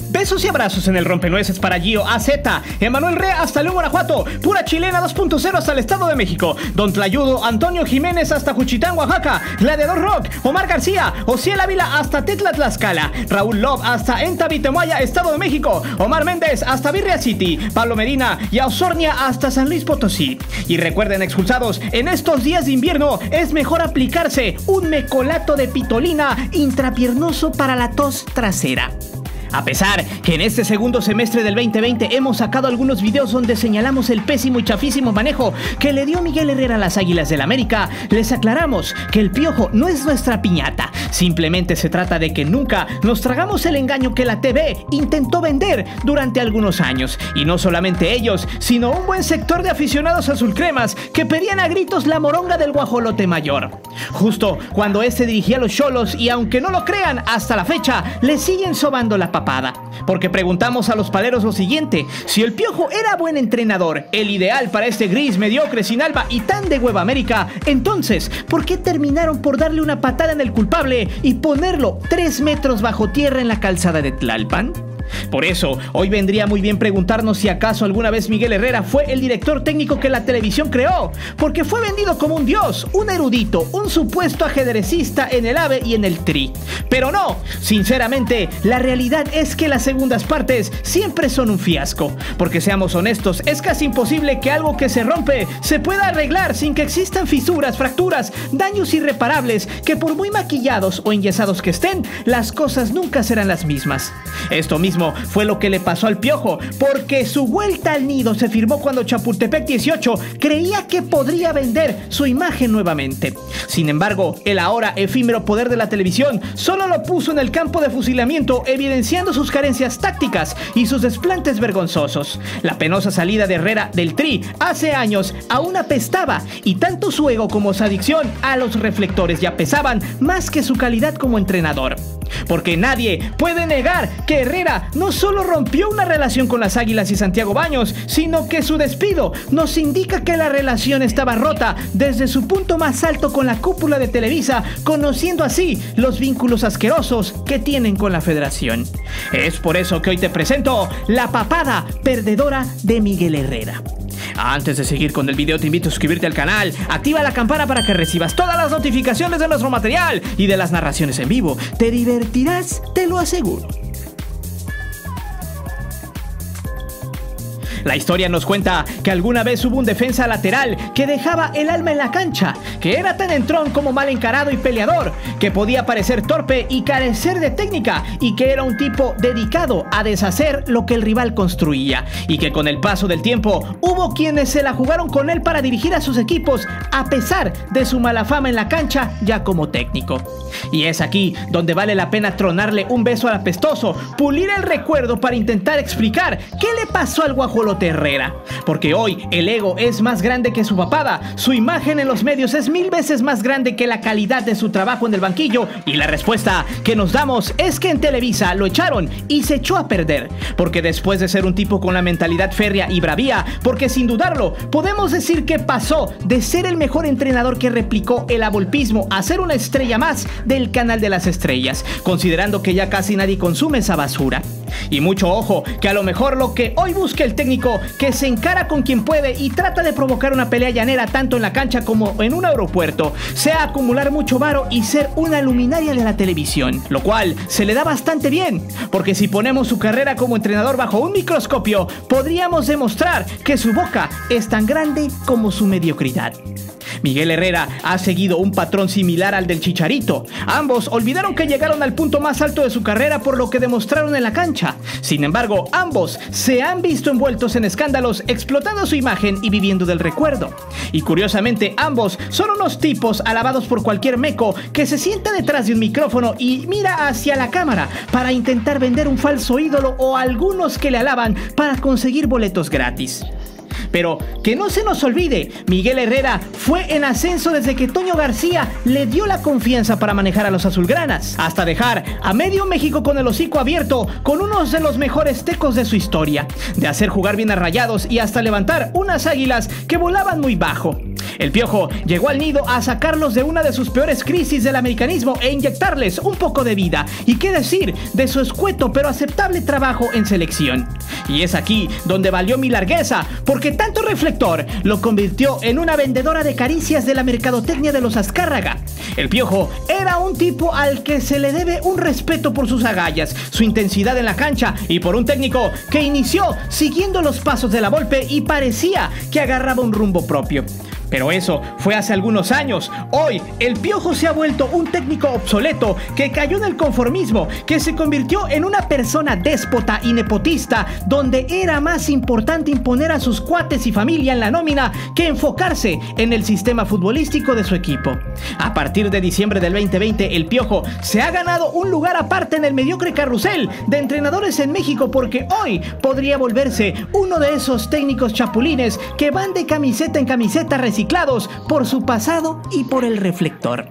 Besos y abrazos en el rompenueces para Gio AZ, Emanuel Rea hasta León, Guanajuato, Pura Chilena 2.0 hasta el Estado de México, Don Tlayudo Antonio Jiménez hasta Juchitán, Oaxaca, Gladiador Rock, Omar García, Ociel Ávila hasta Tetla, Tlaxcala, Raúl Love hasta Entavitemoaya, Estado de México, Omar Méndez hasta Virrea City, Pablo Medina y a Osornia hasta San Luis Potosí. Y recuerden, expulsados, en estos días de invierno es mejor aplicarse un mecolato de pitolina intrapiernoso para la tos trasera. A pesar que en este segundo semestre del 2020 hemos sacado algunos videos donde señalamos el pésimo y chafísimo manejo que le dio Miguel Herrera a las Águilas del América, les aclaramos que el Piojo no es nuestra piñata. Simplemente se trata de que nunca nos tragamos el engaño que la TV intentó vender durante algunos años. Y no solamente ellos, sino un buen sector de aficionados azulcremas que pedían a gritos la moronga del guajolote mayor. Justo cuando este dirigía a los Xolos, y aunque no lo crean, hasta la fecha le siguen sobando la papada. Porque preguntamos a los paleros lo siguiente: si el Piojo era buen entrenador, el ideal para este gris, mediocre, sin alba y tan de hueva América, entonces, ¿por qué terminaron por darle una patada en el culpable y ponerlo 3 metros bajo tierra en la calzada de Tlalpan? Por eso, hoy vendría muy bien preguntarnos si acaso alguna vez Miguel Herrera fue el director técnico que la televisión creó, porque fue vendido como un dios, un erudito, un supuesto ajedrecista en el AVE y en el Tri. Pero no, sinceramente, la realidad es que las segundas partes siempre son un fiasco, porque seamos honestos, es casi imposible que algo que se rompe se pueda arreglar sin que existan fisuras, fracturas, daños irreparables, que por muy maquillados o enyesados que estén, las cosas nunca serán las mismas. Esto mismo fue lo que le pasó al Piojo, porque su vuelta al nido se firmó cuando Chapultepec 18 creía que podría vender su imagen nuevamente. Sin embargo, el ahora efímero poder de la televisión solo lo puso en el campo de fusilamiento, evidenciando sus carencias tácticas y sus desplantes vergonzosos. La penosa salida de Herrera del Tri hace años aún apestaba, y tanto su ego como su adicción a los reflectores ya pesaban más que su calidad como entrenador. Porque nadie puede negar que Herrera no solo rompió una relación con las Águilas y Santiago Baños, sino que su despido nos indica que la relación estaba rota desde su punto más alto con la cúpula de Televisa, conociendo así los vínculos asquerosos que tienen con la federación. Es por eso que hoy te presento la papada perdedora de Miguel Herrera. Antes de seguir con el video, te invito a suscribirte al canal, activa la campana para que recibas todas las notificaciones de nuestro material y de las narraciones en vivo. Te divertirás, te lo aseguro. La historia nos cuenta que alguna vez hubo un defensa lateral que dejaba el alma en la cancha, que era tan entrón como mal encarado y peleador, que podía parecer torpe y carecer de técnica, y que era un tipo dedicado a deshacer lo que el rival construía, y que con el paso del tiempo hubo quienes se la jugaron con él para dirigir a sus equipos a pesar de su mala fama en la cancha ya como técnico. Y es aquí donde vale la pena tronarle un beso al apestoso, pulir el recuerdo para intentar explicar qué le pasó al guajolote Herrera. Porque hoy el ego es más grande que su papada, su imagen en los medios es 1000 veces más grande que la calidad de su trabajo en el banquillo, y la respuesta que nos damos es que en Televisa lo echaron y se echó a perder. Porque después de ser un tipo con la mentalidad férrea y bravía, porque sin dudarlo podemos decir que pasó de ser el mejor entrenador que replicó el avolpismo a ser una estrella más del canal de las estrellas, considerando que ya casi nadie consume esa basura. Y mucho ojo, que a lo mejor lo que hoy busca el técnico, que se encara con quien puede y trata de provocar una pelea llanera tanto en la cancha como en un aeropuerto, sea acumular mucho varo y ser una luminaria de la televisión, lo cual se le da bastante bien, porque si ponemos su carrera como entrenador bajo un microscopio, podríamos demostrar que su boca es tan grande como su mediocridad. Miguel Herrera ha seguido un patrón similar al del Chicharito. Ambos olvidaron que llegaron al punto más alto de su carrera por lo que demostraron en la cancha. Sin embargo, ambos se han visto envueltos en escándalos, explotando su imagen y viviendo del recuerdo. Y curiosamente, ambos son unos tipos alabados por cualquier meco que se sienta detrás de un micrófono y mira hacia la cámara para intentar vender un falso ídolo, o algunos que le alaban para conseguir boletos gratis. Pero que no se nos olvide, Miguel Herrera fue en ascenso desde que Toño García le dio la confianza para manejar a los azulgranas, hasta dejar a medio México con el hocico abierto con unos de los mejores tecos de su historia, de hacer jugar bien a Rayados y hasta levantar unas Águilas que volaban muy bajo. El Piojo llegó al nido a sacarlos de una de sus peores crisis del americanismo e inyectarles un poco de vida. Y qué decir de su escueto pero aceptable trabajo en selección. Y es aquí donde valió mi largueza, porque tanto reflector lo convirtió en una vendedora de caricias de la mercadotecnia de los Azcárraga. El Piojo era un tipo al que se le debe un respeto por sus agallas, su intensidad en la cancha y por un técnico que inició siguiendo los pasos de la Volpe y parecía que agarraba un rumbo propio. Pero eso fue hace algunos años. Hoy, el Piojo se ha vuelto un técnico obsoleto que cayó en el conformismo, que se convirtió en una persona déspota y nepotista, donde era más importante imponer a sus cuates y familia en la nómina que enfocarse en el sistema futbolístico de su equipo. A partir de diciembre del 2020, el Piojo se ha ganado un lugar aparte en el mediocre carrusel de entrenadores en México, porque hoy podría volverse uno de esos técnicos chapulines que van de camiseta en camiseta reciclados por su pasado y por el reflector.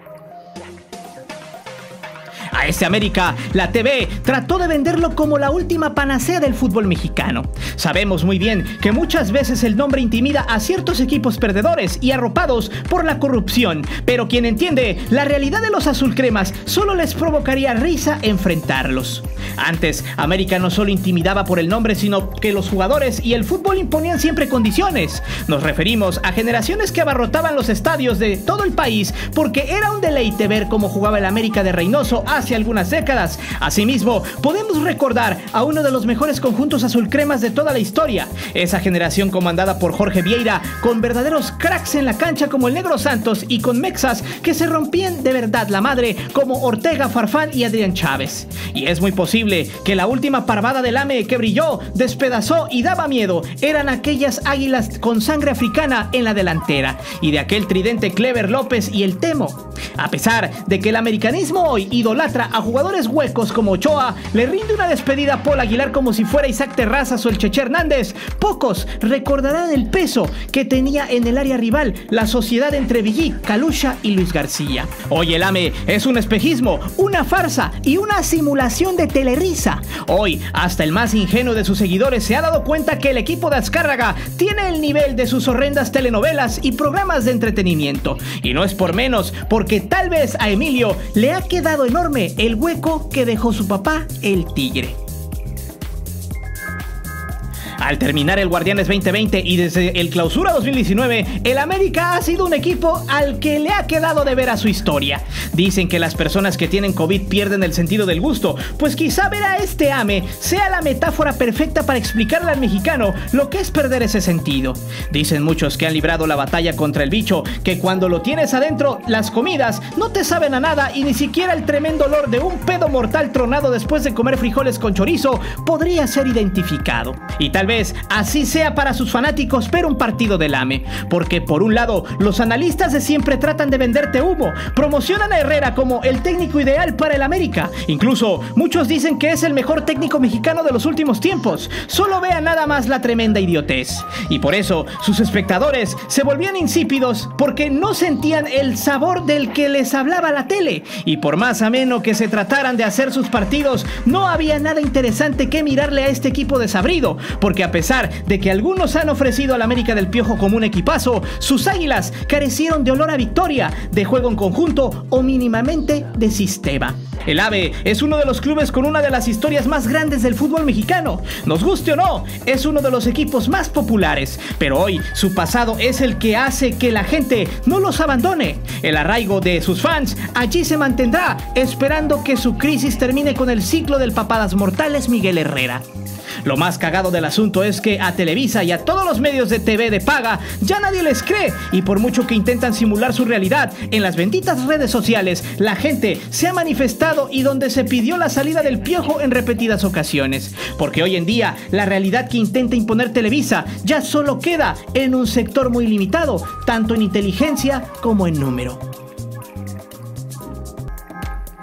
A este América, la TV trató de venderlo como la última panacea del fútbol mexicano. Sabemos muy bien que muchas veces el nombre intimida a ciertos equipos perdedores y arropados por la corrupción, pero quien entiende la realidad de los azulcremas solo les provocaría risa enfrentarlos. Antes, América no solo intimidaba por el nombre, sino que los jugadores y el fútbol imponían siempre condiciones. Nos referimos a generaciones que abarrotaban los estadios de todo el país porque era un deleite ver cómo jugaba el América de Reynoso hace algunas décadas. Asimismo, podemos recordar a uno de los mejores conjuntos azulcremas de toda la historia, esa generación comandada por Jorge Vieira, con verdaderos cracks en la cancha como el Negro Santos y con mexas que se rompían de verdad la madre como Ortega, Farfán y Adrián Chávez. Y es muy posible que la última parvada del AME que brilló, despedazó y daba miedo eran aquellas águilas con sangre africana en la delantera y de aquel tridente Clever López y el Temo. A pesar de que el americanismo hoy idolatra a jugadores huecos como Ochoa, le rinde una despedida a Paul Aguilar como si fuera Isaac Terrazas o el Cheche Hernández, pocos recordarán el peso que tenía en el área rival la sociedad entre Villí, Calusha y Luis García. Hoy el AME es un espejismo, una farsa y una simulación de telerisa. Hoy, hasta el más ingenuo de sus seguidores se ha dado cuenta que el equipo de Azcárraga tiene el nivel de sus horrendas telenovelas y programas de entretenimiento. Y no es por menos, porque tal vez a Emilio le ha quedado enorme el hueco que dejó su papá, el Tigre. Al terminar el Guardianes 2020 y desde el Clausura 2019, el América ha sido un equipo al que le ha quedado de ver a su historia. Dicen que las personas que tienen COVID pierden el sentido del gusto, pues quizá ver a este AME sea la metáfora perfecta para explicarle al mexicano lo que es perder ese sentido. Dicen muchos que han librado la batalla contra el bicho, que cuando lo tienes adentro, las comidas no te saben a nada y ni siquiera el tremendo olor de un pedo mortal tronado después de comer frijoles con chorizo podría ser identificado. Y tal vez así sea para sus fanáticos ver un partido del AME, porque por un lado los analistas de siempre tratan de venderte humo, promocionan a Herrera como el técnico ideal para el América, incluso muchos dicen que es el mejor técnico mexicano de los últimos tiempos. Solo vean nada más la tremenda idiotez, y por eso sus espectadores se volvían insípidos porque no sentían el sabor del que les hablaba la tele, y por más ameno que se trataran de hacer sus partidos, no había nada interesante que mirarle a este equipo desabrido, porque a pesar de que algunos han ofrecido al América del Piojo como un equipazo, sus águilas carecieron de olor a victoria, de juego en conjunto o mínimamente de sistema. El AVE es uno de los clubes con una de las historias más grandes del fútbol mexicano. Nos guste o no, es uno de los equipos más populares, pero hoy su pasado es el que hace que la gente no los abandone. El arraigo de sus fans allí se mantendrá, esperando que su crisis termine con el ciclo del papadas mortales Miguel Herrera. Lo más cagado del asunto es que a Televisa y a todos los medios de TV de paga ya nadie les cree, y por mucho que intentan simular su realidad en las benditas redes sociales, la gente se ha manifestado y donde se pidió la salida del Piojo en repetidas ocasiones, porque hoy en día la realidad que intenta imponer Televisa ya solo queda en un sector muy limitado, tanto en inteligencia como en número.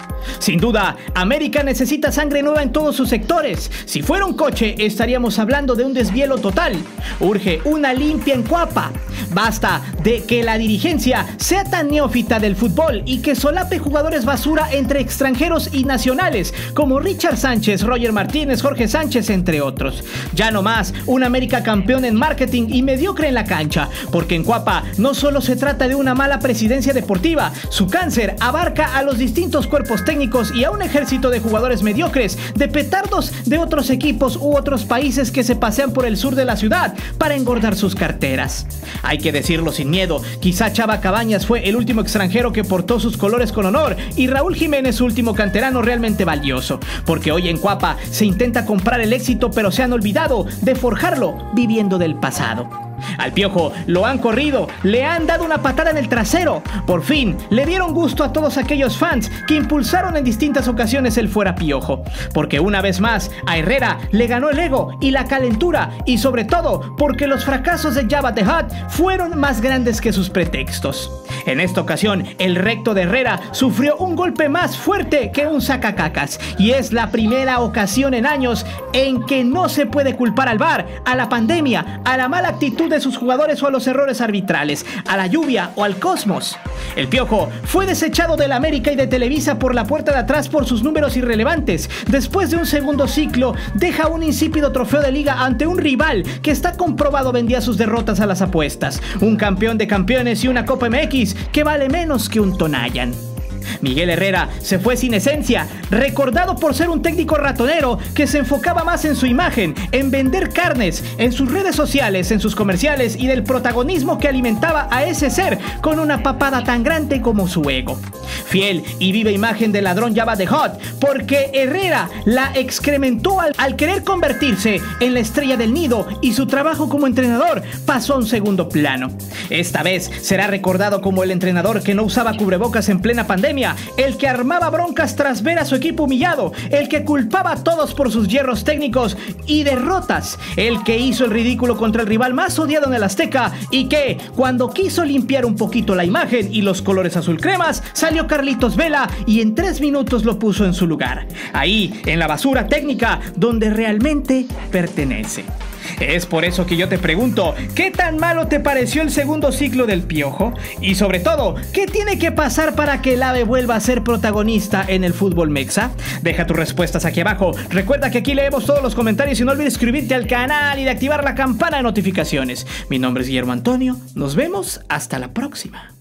Sin duda, América necesita sangre nueva en todos sus sectores. Si fuera un coche, estaríamos hablando de un desvielo total. Urge una limpia en Cuapa. Basta de que la dirigencia sea tan neófita del fútbol y que solape jugadores basura entre extranjeros y nacionales, como Richard Sánchez, Roger Martínez, Jorge Sánchez, entre otros. Ya no más un América campeón en marketing y mediocre en la cancha, porque en Cuapa no solo se trata de una mala presidencia deportiva, su cáncer abarca a los distintos cuerpos técnicos y a un ejército de jugadores mediocres, de petardos de otros equipos u otros países que se pasean por el sur de la ciudad para engordar sus carteras. Hay que decirlo sin miedo, quizá Chava Cabañas fue el último extranjero que portó sus colores con honor y Raúl Jiménez su último canterano realmente valioso, porque hoy en Cuapa se intenta comprar el éxito pero se han olvidado de forjarlo viviendo del pasado. Al Piojo lo han corrido, le han dado una patada en el trasero. Por fin le dieron gusto a todos aquellos fans que impulsaron en distintas ocasiones el fuera Piojo, porque una vez más a Herrera le ganó el ego y la calentura, y sobre todo porque los fracasos de Jabba the Hutt fueron más grandes que sus pretextos. En esta ocasión el recto de Herrera sufrió un golpe más fuerte que un sacacacas, y es la primera ocasión en años en que no se puede culpar al VAR, a la pandemia, a la mala actitud de sus jugadores o a los errores arbitrales, a la lluvia o al cosmos. El Piojo fue desechado del América y de Televisa por la puerta de atrás por sus números irrelevantes. Después de un segundo ciclo, deja un insípido trofeo de liga ante un rival que está comprobado vendía sus derrotas a las apuestas. Un campeón de campeones y una Copa MX que vale menos que un Tonayan. Miguel Herrera se fue sin esencia, recordado por ser un técnico ratonero que se enfocaba más en su imagen, en vender carnes, en sus redes sociales, en sus comerciales y del protagonismo que alimentaba a ese ser con una papada tan grande como su ego. Fiel y viva imagen del ladrón Jabba the Hutt, porque Herrera la excrementó al querer convertirse en la estrella del nido y su trabajo como entrenador pasó a un segundo plano. Esta vez será recordado como el entrenador que no usaba cubrebocas en plena pandemia, el que armaba broncas tras ver a su equipo humillado, el que culpaba a todos por sus hierros técnicos y derrotas, el que hizo el ridículo contra el rival más odiado en el Azteca y que, cuando quiso limpiar un poquito la imagen y los colores azul cremas, salió Carlitos Vela y en 3 minutos lo puso en su lugar, ahí en la basura técnica donde realmente pertenece. Es por eso que yo te pregunto, ¿qué tan malo te pareció el segundo ciclo del Piojo? Y sobre todo, ¿qué tiene que pasar para que el AVE vuelva a ser protagonista en el fútbol mexa? Deja tus respuestas aquí abajo. Recuerda que aquí leemos todos los comentarios y no olvides suscribirte al canal y de activar la campana de notificaciones. Mi nombre es Guillermo Antonio. Nos vemos hasta la próxima.